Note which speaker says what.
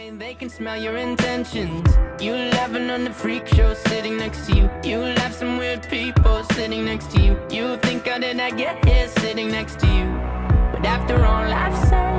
Speaker 1: They can smell your intentions. You laughing on the freak show sitting next to you. You laugh some weird people sitting next to you. You think how did I get here sitting next to you? But after all I've said,